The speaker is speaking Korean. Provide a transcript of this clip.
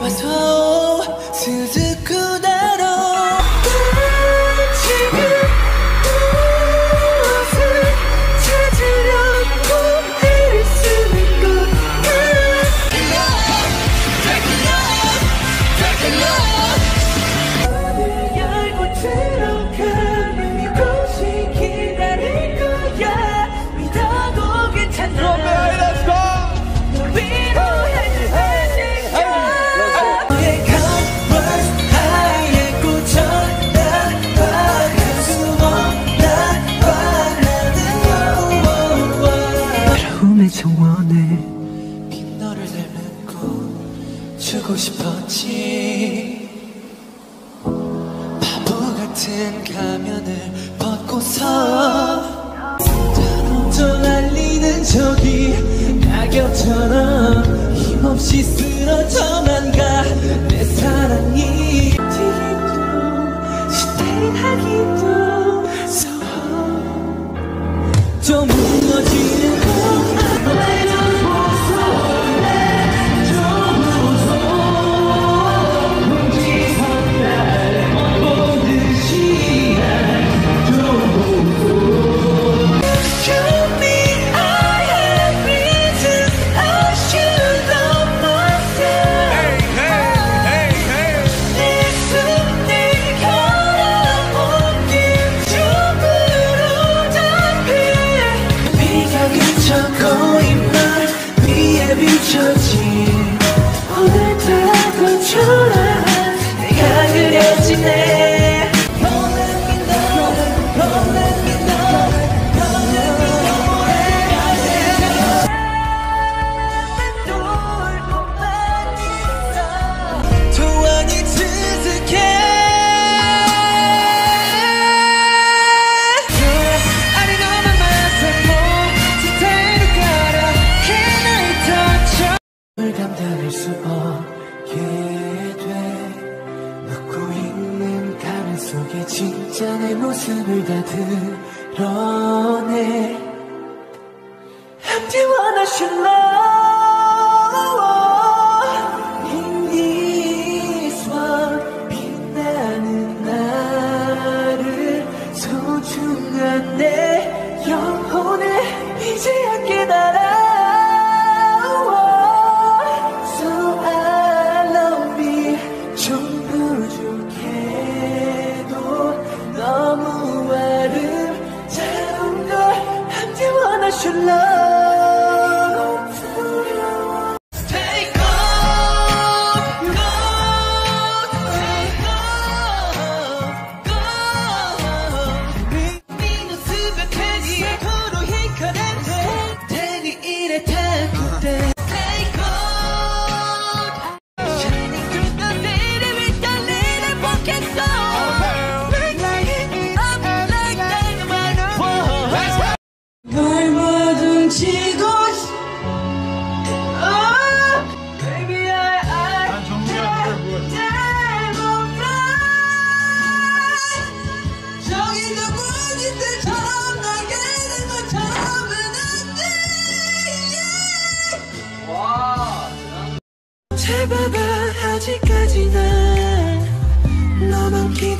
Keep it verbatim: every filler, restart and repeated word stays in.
와서 스즈쿠다로 지금 무엇을 찾으려고 애를 쓰는 걸까? 문을 열고 들어가면 이곳이 기다릴 거야. 믿어도 괜찮아. 널 위로해줄 테니까. 너의 converse 하얘 꽂혀나봐. 할수 없나봐. 나는 외로움의 정원에 빈 너를 닮고 주고 싶었지. 바보 같은 가면을 벗고서 저 날리는 저기 낙엽처럼 힘없이 쓰러져만 가. 내 사랑이 튀기도 스테이하기도 좀 무너지는 거 비춰진 오늘따라 초라한 내가 그려지네. Don't let me know, don't let me know, don't let me know. 돌고만 있어. 소원이 수수해. 아니 너만 맞서 스타일을 깔아. 널 감당할 수 없게 돼. 묻고 있는 가면 속에 진짜 내 모습을 다 드러내. I'm the one I should love in this world. 빛나는 나를 소중한 내 영혼을 이제야 깨달아. Should love. Take off, go, take off, go. 미는 수백까지 서로 희커낸데 대니 이래 타고대. Take off, shining through the city with the little pocket song. Like up like dynamite. Whoa. 널 모든 치고 oh, baby I I 저기 누구지 때처럼 나게 된 것처럼은 안돼. 잘 봐봐 아직까지 난 너만 기